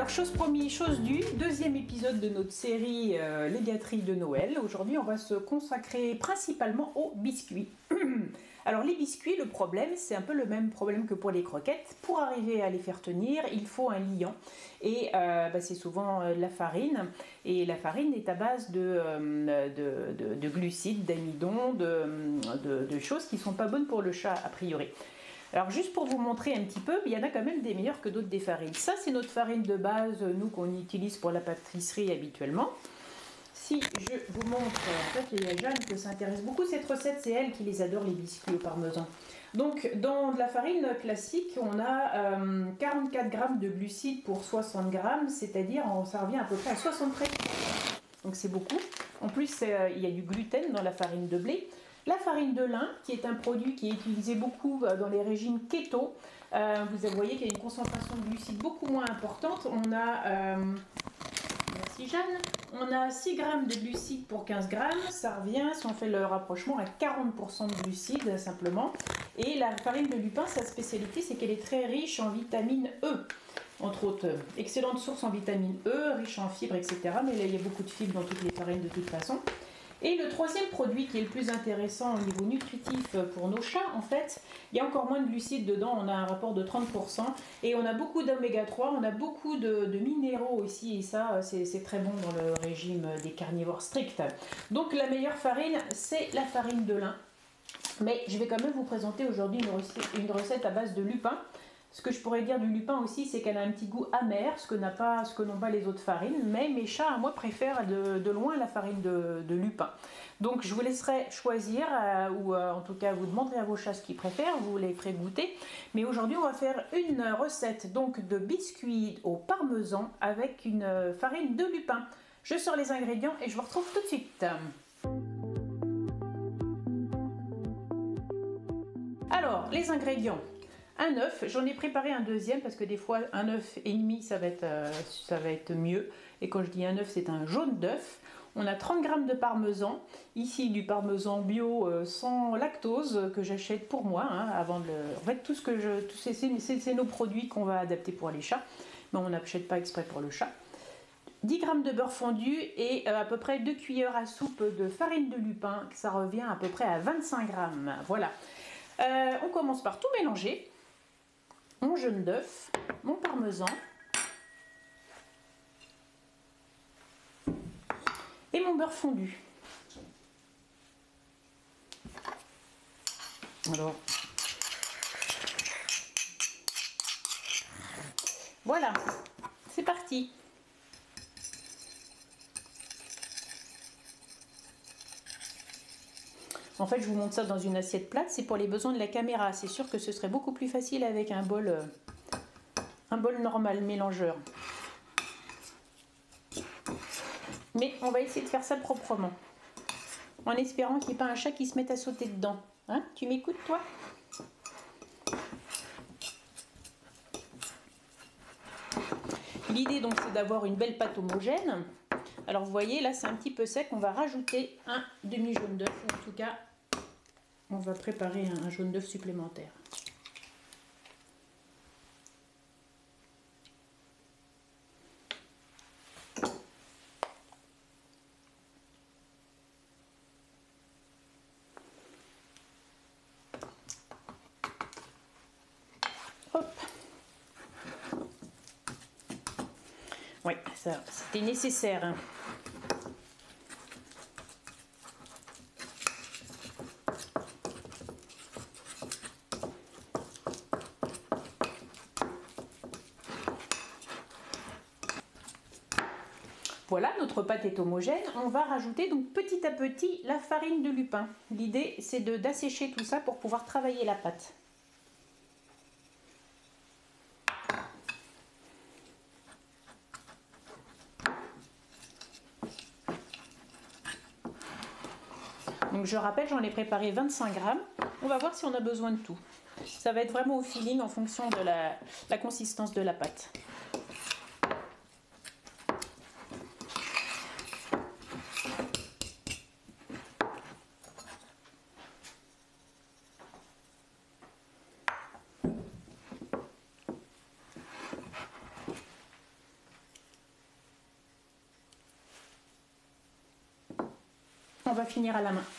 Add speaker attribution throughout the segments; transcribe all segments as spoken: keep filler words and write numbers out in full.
Speaker 1: Alors chose promise, chose due, deuxième épisode de notre série euh, Les gâteries de Noël. Aujourd'hui on va se consacrer principalement aux biscuits. Alors les biscuits, le problème, c'est un peu le même problème que pour les croquettes. Pour arriver à les faire tenir, il faut un liant. Et euh, bah, c'est souvent euh, la farine. Et la farine est à base de, euh, de, de, de glucides, d'amidon, de, de, de choses qui ne sont pas bonnes pour le chat a priori. Alors juste pour vous montrer un petit peu, il y en a quand même des meilleures que d'autres des farines. Ça c'est notre farine de base, nous qu'on utilise pour la pâtisserie habituellement. Si je vous montre, en fait il y a Jeanne qui s'intéresse beaucoup à cette recette, c'est elle qui les adore les biscuits au parmesan. Donc dans de la farine classique, on a euh, quarante-quatre grammes de glucides pour soixante grammes, c'est-à-dire ça revient à peu près à soixante-treize. Donc c'est beaucoup. En plus euh, il y a du gluten dans la farine de blé. La farine de lin, qui est un produit qui est utilisé beaucoup dans les régimes keto, euh, vous voyez qu'il y a une concentration de glucides beaucoup moins importante. On a, euh, merci Jeanne, on a six grammes de glucides pour quinze grammes, ça revient, si on fait le rapprochement, à quarante pour cent de glucides simplement. Et la farine de lupin, sa spécialité, c'est qu'elle est très riche en vitamine E. Entre autres, excellente source en vitamine E, riche en fibres, et cetera. Mais là, il y a beaucoup de fibres dans toutes les farines de toute façon. Et le troisième produit qui est le plus intéressant au niveau nutritif pour nos chats, en fait, il y a encore moins de glucides dedans, on a un rapport de trente pour cent, et on a beaucoup d'oméga trois, on a beaucoup de, de minéraux aussi, et ça, c'est très bon dans le régime des carnivores stricts. Donc la meilleure farine, c'est la farine de lin. Mais je vais quand même vous présenter aujourd'hui une recette, une recette à base de lupin. Ce que je pourrais dire du lupin aussi, c'est qu'elle a un petit goût amer, ce que n'ont pas, pas les autres farines. Mais mes chats, à moi, préfèrent de, de loin la farine de, de lupin. Donc je vous laisserai choisir, euh, ou euh, en tout cas vous demanderez à vos chats ce qu'ils préfèrent, vous les ferez goûter. Mais aujourd'hui, on va faire une recette donc de biscuits au parmesan avec une farine de lupin. Je sors les ingrédients et je vous retrouve tout de suite. Alors, les ingrédients. Un œuf, j'en ai préparé un deuxième parce que des fois un œuf et demi ça va être, euh, ça va être mieux. Et quand je dis un œuf, c'est un jaune d'œuf. On a trente grammes de parmesan, ici du parmesan bio euh, sans lactose que j'achète pour moi. Hein, avant de le... En fait, tout ce que je, tous ces, c'est nos produits qu'on va adapter pour les chats, mais on n'achète pas exprès pour le chat. dix grammes de beurre fondu et euh, à peu près deux cuillères à soupe de farine de lupin, ça revient à peu près à vingt-cinq grammes. Voilà. Euh, on commence par tout mélanger. Mon jaune d'œuf, mon parmesan et mon beurre fondu. Alors, voilà, c'est parti. En fait, je vous montre ça dans une assiette plate, c'est pour les besoins de la caméra. C'est sûr que ce serait beaucoup plus facile avec un bol, euh, un bol normal, mélangeur. Mais on va essayer de faire ça proprement, en espérant qu'il n'y ait pas un chat qui se mette à sauter dedans. Hein? Tu m'écoutes, toi? L'idée, donc, c'est d'avoir une belle pâte homogène. Alors vous voyez, là c'est un petit peu sec, on va rajouter un demi-jaune d'œuf, ou en tout cas on va préparer un jaune d'œuf supplémentaire. Hop. Oui, ça c'était nécessaire. Hein. Voilà, notre pâte est homogène. On va rajouter donc petit à petit la farine de lupin. L'idée, c'est d'assécher tout ça pour pouvoir travailler la pâte. Donc je rappelle, j'en ai préparé vingt-cinq grammes. On va voir si on a besoin de tout. Ça va être vraiment au feeling en fonction de la, la consistance de la pâte. on va finir à la main.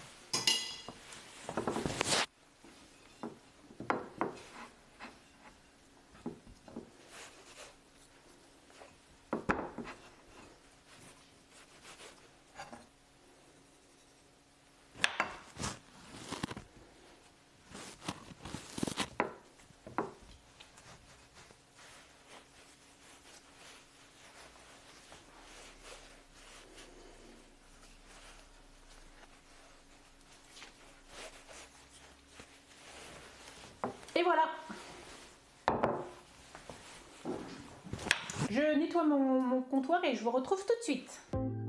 Speaker 1: Et voilà. Je nettoie mon, mon comptoir et je vous retrouve tout de suite.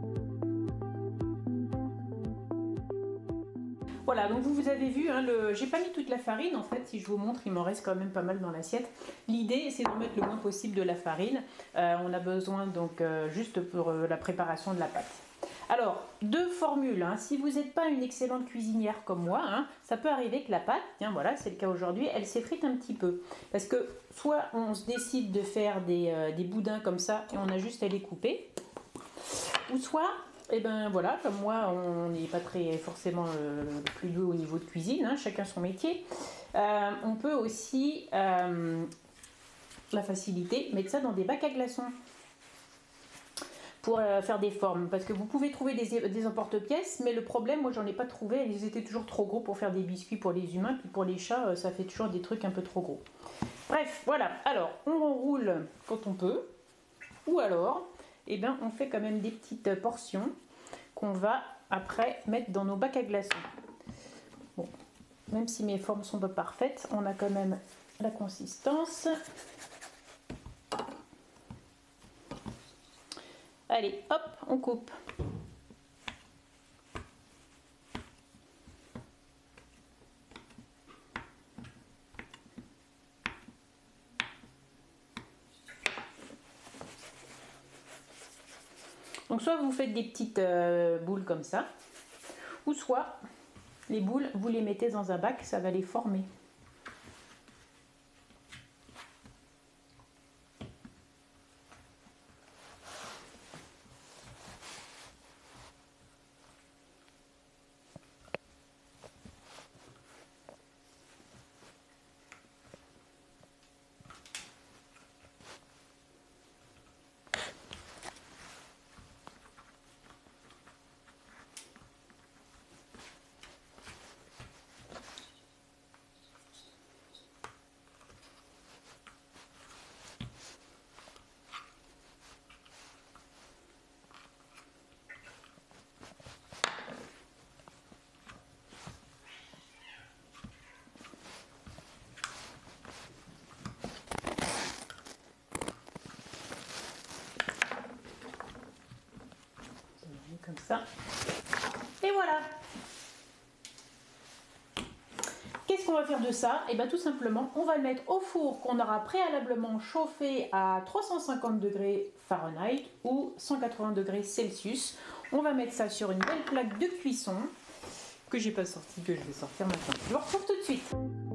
Speaker 1: Voilà, donc vous, vous avez vu, hein, le... j'ai pas mis toute la farine en fait, si je vous montre, il m'en reste quand même pas mal dans l'assiette. L'idée, c'est d'en mettre le moins possible de la farine. Euh, on a besoin donc euh, juste pour euh, la préparation de la pâte. Alors, deux formules, hein. Si vous n'êtes pas une excellente cuisinière comme moi, hein, ça peut arriver que la pâte, tiens voilà, c'est le cas aujourd'hui, elle s'effrite un petit peu. Parce que soit on se décide de faire des, euh, des boudins comme ça et on a juste à les couper, ou soit, et eh ben voilà, comme moi, on n'est pas très forcément euh, le plus doué au niveau de cuisine, hein, chacun son métier. Euh, on peut aussi, euh, la facilité, mettre ça dans des bacs à glaçons. Pour euh, faire des formes, parce que vous pouvez trouver des, des emporte-pièces, mais le problème, moi j'en ai pas trouvé, ils étaient toujours trop gros pour faire des biscuits pour les humains, puis pour les chats, euh, ça fait toujours des trucs un peu trop gros. Bref, voilà, alors on enroule quand on peut, ou alors, eh ben, on fait quand même des petites portions qu'on va après mettre dans nos bacs à glaçons. Bon, même si mes formes sont pas parfaites, on a quand même la consistance. Allez, hop, on coupe. Donc soit vous faites des petites euh, boules comme ça, ou soit les boules, vous les mettez dans un bac, ça va les former. Comme ça. Et voilà. Qu'est-ce qu'on va faire de ça? Et bien tout simplement, on va le mettre au four qu'on aura préalablement chauffé à trois cent cinquante degrés Fahrenheit ou cent quatre-vingts degrés Celsius. On va mettre ça sur une belle plaque de cuisson que j'ai pas sortie, que je vais sortir maintenant. Je vous retrouve tout de suite.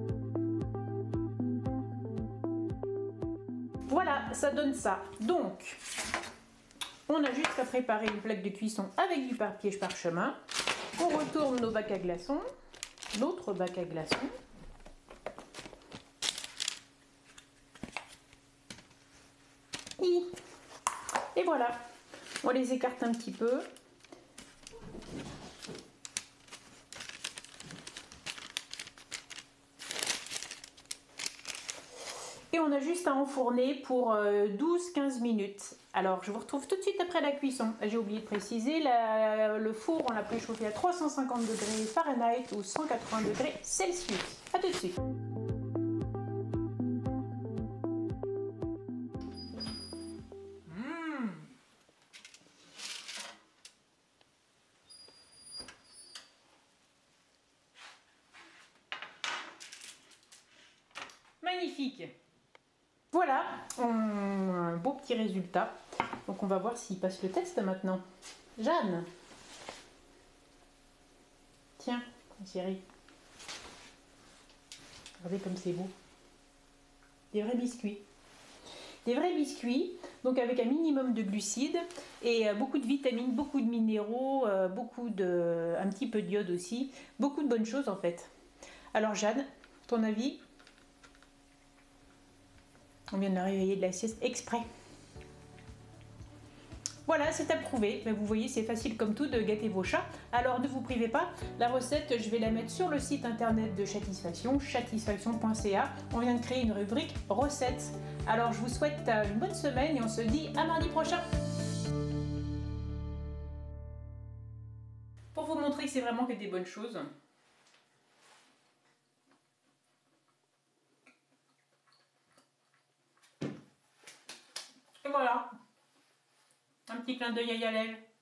Speaker 1: Voilà, ça donne ça. Donc, on a juste à préparer une plaque de cuisson avec du papier parchemin. On retourne nos bacs à glaçons, l'autre bac à glaçons. Et, et voilà, on les écarte un petit peu. Et on a juste à enfourner pour douze à quinze minutes. Alors je vous retrouve tout de suite après la cuisson. J'ai oublié de préciser, la, le four on l'a préchauffé à trois cent cinquante degrés Fahrenheit ou cent quatre-vingts degrés Celsius. A tout de suite. Mmh. Magnifique. Voilà, un beau petit résultat. Donc on va voir s'il passe le test maintenant. Jeanne, tiens, chérie. Regardez comme c'est beau. Des vrais biscuits. des vrais biscuits, donc avec un minimum de glucides et euh, beaucoup de vitamines, beaucoup de minéraux, euh, beaucoup de, un petit peu d'iode aussi, beaucoup de bonnes choses en fait. Alors Jeanne, ton avis? On vient de la réveiller de la sieste exprès. Voilà, c'est approuvé. Mais vous voyez, c'est facile comme tout de gâter vos chats. Alors ne vous privez pas. La recette, je vais la mettre sur le site internet de Chatisfaction, chatisfaction point c a. On vient de créer une rubrique recettes. Alors je vous souhaite une bonne semaine et on se dit à mardi prochain. Pour vous montrer que c'est vraiment que des bonnes choses. Et voilà. Un petit clin d'œil à Yalel.